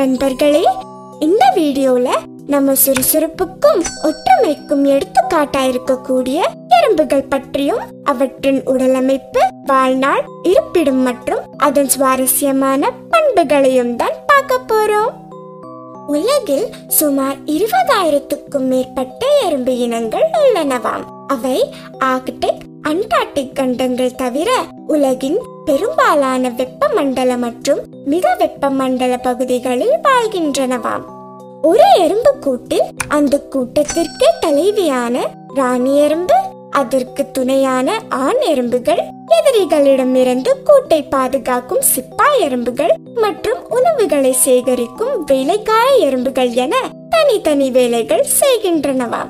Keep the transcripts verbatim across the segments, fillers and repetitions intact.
நண்பர்களே, இந்த வீடியோல நம்ம சுறுசுறுப்புக்கும் ஒற்றுமைக்கும் எடுத்துக்காட்டா இருக்கக்கூடிய எறும்புகள் பற்றியும் அவற்றின் உடலமைப்பு, வாழ்நாள், இருப்பிடம் மற்றும் அதன் சுவாரஸ்யமான பண்புகளையும் தான் பார்க்க போறோம். உலகில் சுமார் இருபதாயிரத்துக்கும் மேற்பட்ட எறும்பு இனங்கள் உள்ளனவாம். அவை ஆர்க்டிக், அண்டார்டிக் கண்டங்கள் தவிர உலகின் பெரும்பாலான வெப்பமண்டல மற்றும் மிக வெப்பமண்டல பகுதிகளில் வாழ்கின்றனவாம். ஒரு எறும்பு கூட்டில் அந்த கூட்டத்திற்கு தலைவியான ராணி எறும்பு, அதற்கு துணையான ஆண் எறும்புகள், எதிரிகளிடமிருந்து கூட்டை பாதுகாக்கும் சிப்பாய் எறும்புகள் மற்றும் உணவுகளை சேகரிக்கும் வேலைக்கார எறும்புகள் என தனித்தனி வேலைகள் செய்கின்றனவாம்.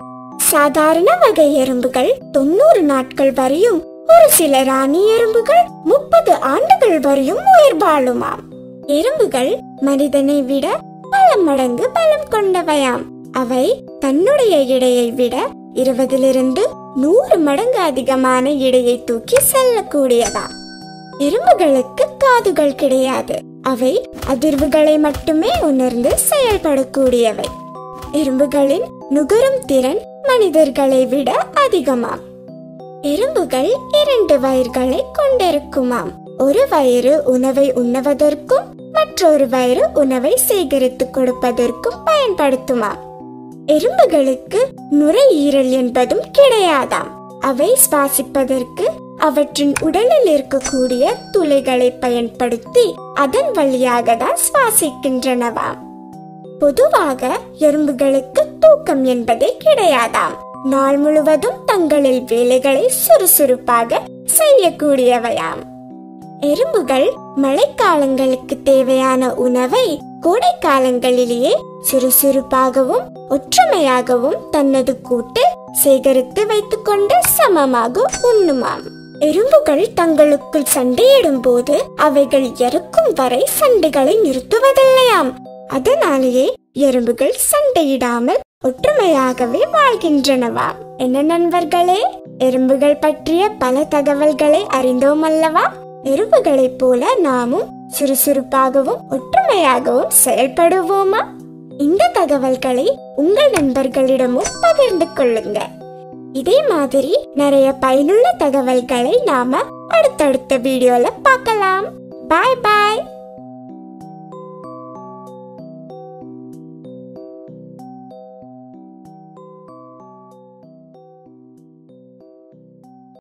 சாதாரண வகை எறும்புகள் தொண்ணூறு நாட்கள் வரையும், ஒரு சில ராணி எறும்புகள் முப்பது ஆண்டுகள் வரையும் உயிர் வாழுமாம். எறும்புகள் மனிதனை விட பல மடங்கு பலம் கொண்டவையாம். அவை தன்னுடைய எடையை விட இருபதிலிருந்து நூறு மடங்கு அதிகமான எடையை தூக்கி செல்லக்கூடியதாம். எறும்புகளுக்கு காதுகள் கிடையாது. அவை அதிர்வுகளை மட்டுமே உணர்ந்து செயல்படக்கூடியவை. எறும்புகளின் நுகரும் திறன் மனிதர்களை விட அதிகமாம். எறும்புகள் இரண்டு வயிறுகளை கொண்டிருக்குமாம். ஒரு வயிறு உணவை உண்ணுவதற்கும் மற்றொரு வயிறு உணவை சேகரித்து கொடுப்பதற்கும் பயன்படுத்துமாம். எறும்புகளுக்கு நுரையீரல் என்பதும் கிடையாதாம். அவை சுவாசிப்பதற்கு அவற்றின் உடலில் இருக்கக்கூடிய துளைகளை பயன்படுத்தி அதன் வழியாக தான் சுவாசிக்கின்றனவாம். பொதுவாக எறும்புகளுக்கு தூக்கம் என்பதே கிடையாதாம். நாள் முழுவதும் தங்களில் வேலைகளை சுறுசுறுப்பாக செய்யக்கூடியவையாம். எறும்புகள் மழைக்காலங்களுக்கு தேவையான உணவை கோடை காலங்களிலேயே சுறுசுறுப்பாகவும் ஒற்றுமையாகவும் தனது கூட்டில் சேகரித்து வைத்துக் கொண்டு சமமாக உண்ணுமாம். எறும்புகள் தங்களுக்குள் சண்டையிடும் போது அவைகள் இறக்கும் வரை சண்டைகளை நிறுத்துவதில்லையாம். அதனாலேயே எறும்புகள் சண்டையிடாமல் ஒற்றுமையாகவே வாழ்கின்றனவா. என்ன நண்பர்களே, எறும்புகள் பற்றிய பல தகவல்களை அறிந்தோம் அல்லவா? எறும்புகளைப் போல நாமும் சுறுசுறுப்பாகவும் ஒற்றுமையாகவும் செயல்படுவோமா? இந்த தகவல்களை உங்கள் நண்பர்களிடமும் பகிர்ந்து கொள்ளுங்க. இதே மாதிரி நிறைய பயனுள்ள தகவல்களை நாம அடுத்தடுத்த வீடியோல பார்க்கலாம். பாய் பாய்.